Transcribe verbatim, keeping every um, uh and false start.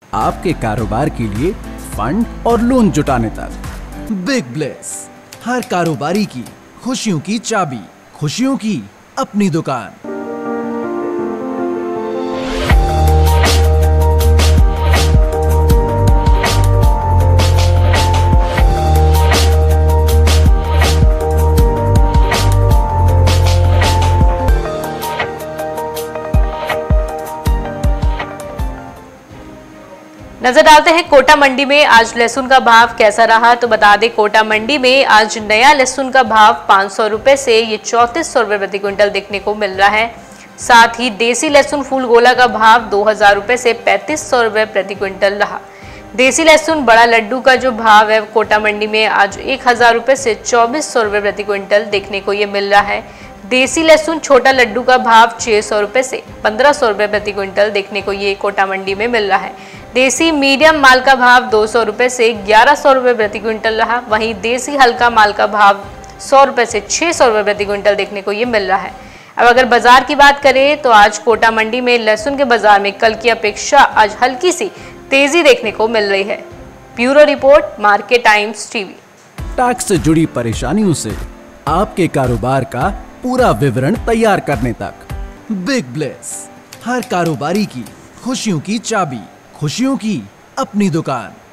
आपके कारोबार के लिए फंड और लोन जुटाने तक। बिग ब्लेस, हर कारोबारी की खुशियों की चाबी, खुशियों की अपनी दुकान। नजर डालते हैं कोटा मंडी में आज लहसुन का भाव कैसा रहा। तो बता दें, कोटा मंडी में आज नया लहसुन का भाव पाँच सौ रुपए से ये चौंतीस सौ रुपए प्रति क्विंटल देखने को मिल रहा है। साथ ही देसी लहसुन फूल गोला का भाव दो हजार रुपए से पैंतीस सौ रुपए प्रति क्विंटल रहा। देसी लहसुन बड़ा लड्डू का जो भाव है कोटा मंडी में आज एक हजार रुपए से चौबीस सौ रुपए प्रति क्विंटल देखने को ये मिल रहा है। देसी लहसुन छोटा लड्डू का भाव छह सौ रुपए से पंद्रह सौ रुपए प्रति क्विंटल देखने को ये कोटा मंडी में मिल रहा है। देसी मीडियम माल का भाव दो सौ रुपए से ग्यारह सौ रुपए प्रति क्विंटल रहा। वहीं देसी हल्का माल का भाव सौ रुपए से छह सौ रुपए प्रति क्विंटल देखने को ये मिल रहा है। अब अगर बाजार की बात करें तो आज कोटा मंडी में लहसुन के बाजार में कल की अपेक्षा आज हल्की सी तेजी देखने को मिल रही है। Bureau report, market times TV. Tax से जुड़ी परेशानियों से आपके कारोबार का पूरा विवरण तैयार करने तक। बिग ब्लेस, हर कारोबारी की खुशियों की चाबी, खुशियों की अपनी दुकान।